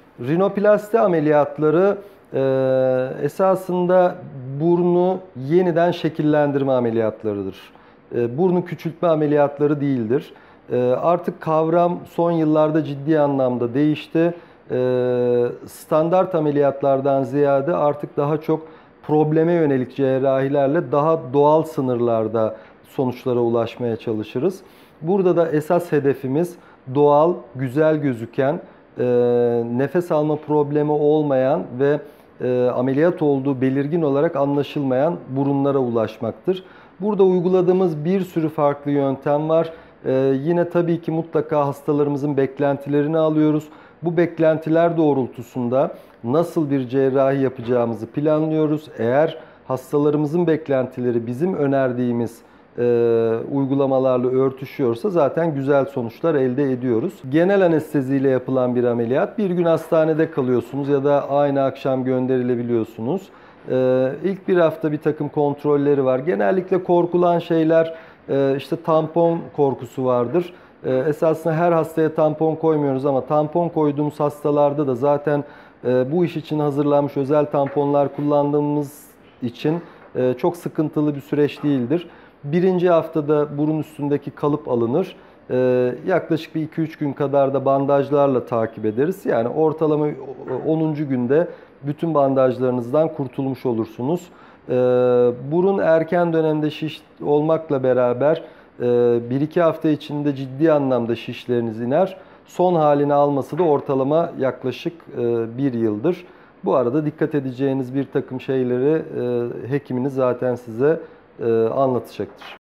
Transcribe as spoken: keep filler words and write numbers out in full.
Rinoplasti ameliyatları e, esasında burnu yeniden şekillendirme ameliyatlarıdır. E, burnu küçültme ameliyatları değildir. E, artık kavram son yıllarda ciddi anlamda değişti. E, standart ameliyatlardan ziyade artık daha çok probleme yönelik cerrahilerle daha doğal sınırlarda sonuçlara ulaşmaya çalışırız. Burada da esas hedefimiz doğal, güzel gözüken, e, nefes alma problemi olmayan ve e, ameliyat olduğu belirgin olarak anlaşılmayan burunlara ulaşmaktır. Burada uyguladığımız bir sürü farklı yöntem var. E, yine tabii ki mutlaka hastalarımızın beklentilerini alıyoruz. Bu beklentiler doğrultusunda nasıl bir cerrahi yapacağımızı planlıyoruz. Eğer hastalarımızın beklentileri bizim önerdiğimiz e, uygulamalarla örtüşüyorsa zaten güzel sonuçlar elde ediyoruz. Genel anesteziyle yapılan bir ameliyat. Bir gün hastanede kalıyorsunuz ya da aynı akşam gönderilebiliyorsunuz. E, ilk bir hafta bir takım kontrolleri var. Genellikle korkulan şeyler e, işte tampon korkusu vardır. E, esasında her hastaya tampon koymuyoruz ama tampon koyduğumuz hastalarda da zaten e, bu iş için hazırlanmış özel tamponlar kullandığımız için e, çok sıkıntılı bir süreç değildir. Birinci haftada burun üstündeki kalıp alınır. Ee, yaklaşık bir iki üç gün kadar da bandajlarla takip ederiz. Yani ortalama onuncu günde bütün bandajlarınızdan kurtulmuş olursunuz. Ee, burun erken dönemde şiş olmakla beraber e, bir iki hafta içinde ciddi anlamda şişleriniz iner. Son halini alması da ortalama yaklaşık e, bir yıldır. Bu arada dikkat edeceğiniz bir takım şeyleri e, hekiminiz zaten size e, anlatacaktır.